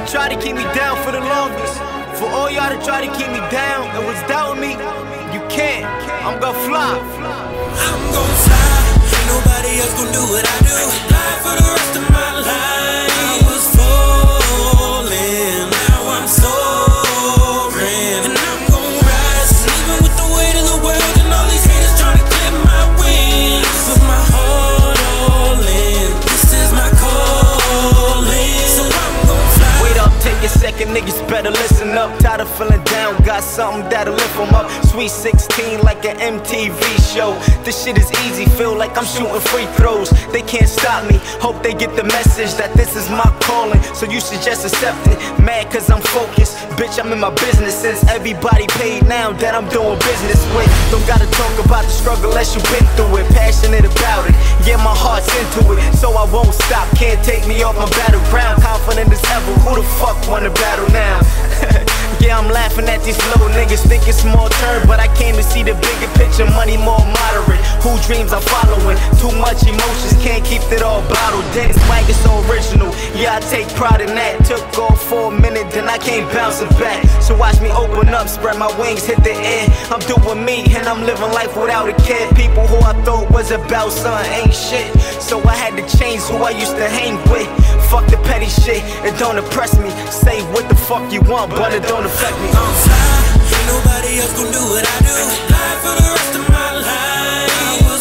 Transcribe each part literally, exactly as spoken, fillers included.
try to keep me down for the longest, for all y'all to try to keep me down and was doubting me, you can't. I'm gonna fly. I'm gonna fly. Ain't nobody else gonna do what I do. Fly for the rest of my life. I was falling, now I'm soaring, and I'm gonna rise. Even with the weight of the world and all these haters trying to clip my wings, put my heart all in. This is my calling, so I'm gonna fly. Wait up, take a second, niggas better listen up. Tired of feeling down, got something that'll lift them up. Sweet sixteen like an M T V show. This shit is easy, feel like I'm shooting free throws. They can't stop me, hope they get the message that this is my calling, so you should just accept it. Mad cause I'm focused, bitch I'm in my business since everybody paid now that I'm doing business with. Don't gotta talk about the struggle unless you been through it. Passionate about it, yeah my heart's into it, so I won't stop. Can't take me off my battleground, confident as ever. Who the fuck wanna battle now? Yeah, I'm laughing at these little niggas, think it's small turn, but I came to see the bigger picture, money more moderate. Who dreams I'm following? Too much emotions, can't keep it all bottled. Then swag is so original, yeah I take pride in that. Took off for a minute, then I came bouncing back. So watch me open up, spread my wings, hit the air. I'm doing me, and I'm living life without a care. People who I thought was about something ain't shit, so I had to change who I used to hang with. Fuck the petty shit, it don't impress me. Say what the fuck you want, but it don't affect me. I'm fly, ain't nobody else gonna do what I do. Fly for the rest of my life. I was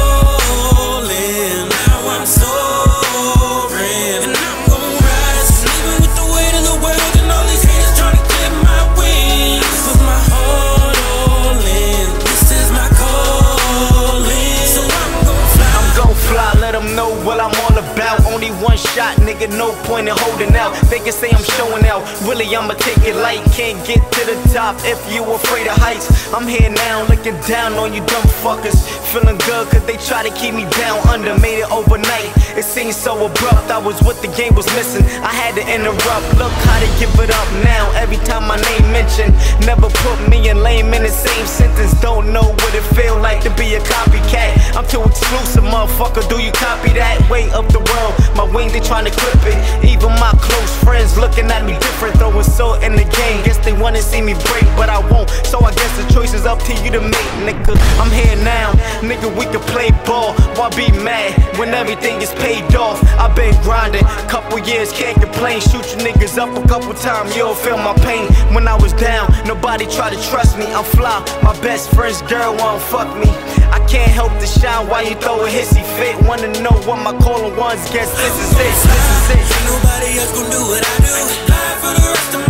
falling, now I'm soaring, and I'm gonna rise. Even with the weight of the world and all these haters trying to clip my wings, put my heart all in. This is my calling, so I'm gonna fly. I'm gon' fly, let them know what I'm all about. Only one shot, nigga, no point in holding out. They can say I'm showing out, really I'ma take it light. Can't get to the top if you afraid of heights. I'm here now, looking down on you dumb fuckers. Feeling good cause they try to keep me down under. Made it overnight, it seems so abrupt. I was what the game was missing, I had to interrupt. Look how they give it up now, every time my name mentioned. Never put me and lame in the same sentence. Don't know what it feel like to be a copycat. I'm too exclusive, motherfucker, do you copy that? Way up the world, my wings they trying to clip it. Even my close friends looking at me different, throwing salt in the game. Guess they wanna see me break, but I won't, so I guess the choice is up to you to make, nigga. I'm here now, nigga, we can play ball. Why be mad when everything is paid off? I've been grinding, couple years, can't complain. Shoot you niggas up a couple times, you'll feel my pain. When I was down, nobody tried to trust me. I'm fly, my best friend's girl won't fuck me. I can't help to shine while you throw a hissy fit. Wanna know what my calling was? Guess this is it, this is it. Ain't nobody else gonna do what I do. Fly for the rest of my life.